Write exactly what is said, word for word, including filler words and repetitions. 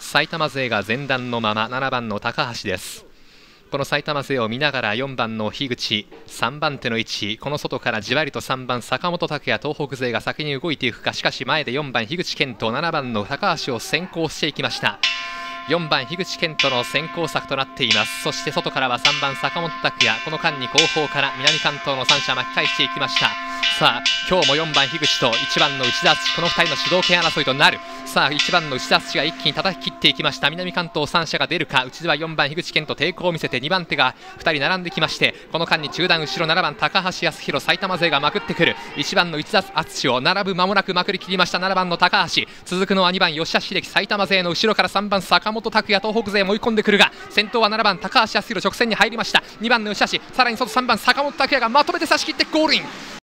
埼玉勢が前段のままななばんの高橋です。この埼玉勢を見ながらよんばんの樋口、さんばん手の位置、この外からじわりとさんばん坂本拓也、東北勢が先に動いていくか。しかし前でよんばん樋口健人、ななばんの高橋を先行していきました。よんばん樋口健人の先行策となっています。そして外からはさんばん坂本拓也、この間に後方から南関東のさん者巻き返していきました。さあ今日もよんばん樋口といちばんの内田敦、このふたりの主導権争いとなる。さあいちばんの内田敦が一気に叩き切っていきました。南関東さん者が出るか。内ではよんばん樋口健人抵抗を見せて、にばん手がふたり並んできまして、この間に中段後ろななばん高橋康弘、埼玉勢がまくってくる。いちばんの内田敦を並ぶ間もなくまくり切りました。ななばんの高橋、続くのはにばん吉田秀樹、埼玉勢の後ろからさんばん坂本拓也、東北勢も追い込んでくるが、先頭はななばん高橋康弘直線に入りました。にばんの吉田氏、さらに外さんばん坂本拓也がまとめて差し切ってゴールイン。